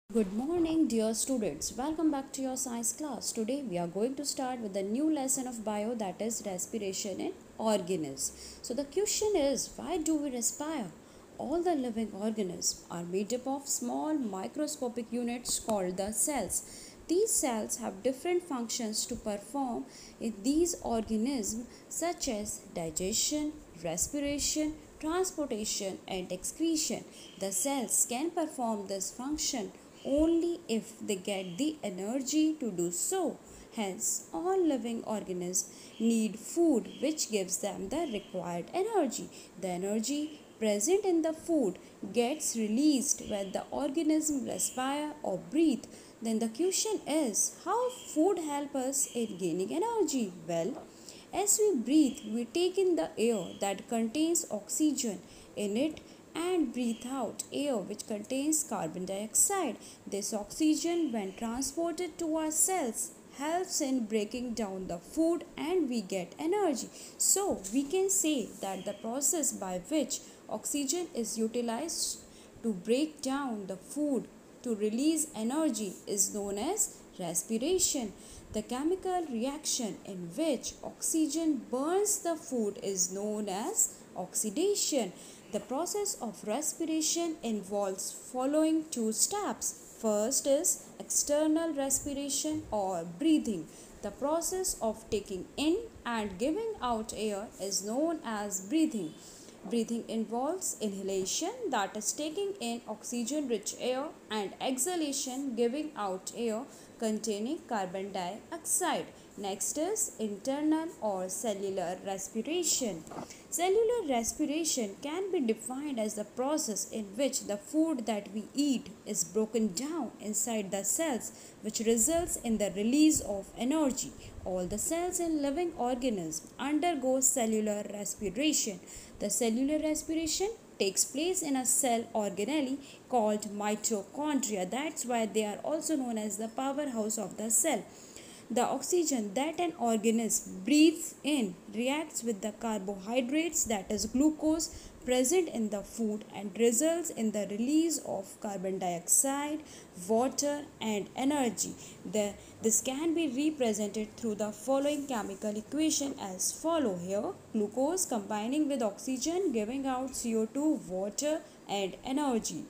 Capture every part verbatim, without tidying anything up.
Good morning, dear students. Welcome back to your science class. Today we are going to start with a new lesson of bio, that is respiration in organisms. So the question is, why do we respire? All the living organisms are made up of small microscopic units called the cells. These cells have different functions to perform in these organisms, such as digestion, respiration, transportation, and excretion. The cells can perform this function only if they get the energy to do so. Hence, all living organisms need food which gives them the required energy. The energy present in the food gets released when the organism respire or breathe. Then the question is, how food help us in gaining energy? Well, as we breathe, we take in the air that contains oxygen in it and breathe out air which contains carbon dioxide. This oxygen, when transported to our cells, helps in breaking down the food and we get energy. So, we can say that the process by which oxygen is utilized to break down the food to release energy is known as respiration. The chemical reaction in which oxygen burns the food is known as oxidation. The process of respiration involves following two steps. First is external respiration or breathing. The process of taking in and giving out air is known as breathing. Breathing involves inhalation, that is taking in oxygen rich air, and exhalation, giving out air containing carbon dioxide. Next is internal or cellular respiration. Cellular respiration can be defined as the process in which the food that we eat is broken down inside the cells, which results in the release of energy. All the cells in living organisms undergo cellular respiration. The cellular respiration takes place in a cell organelle called mitochondria. That's why they are also known as the powerhouse of the cell. The oxygen that an organism breathes in reacts with the carbohydrates, that is glucose, present in the food and results in the release of carbon dioxide, water, and energy. The, this can be represented through the following chemical equation as follow here. Glucose combining with oxygen giving out C O two, water, and energy.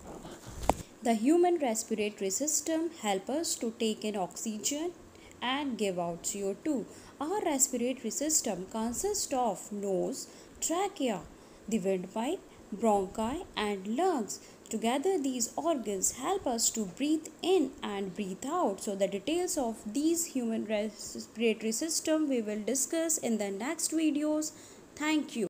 The human respiratory system helps us to take in oxygen and give out C O two. Our respiratory system consists of nose, trachea, the windpipe, bronchi, and lungs. Together, these organs help us to breathe in and breathe out. So, the details of these human respiratory system we will discuss in the next videos. Thank you.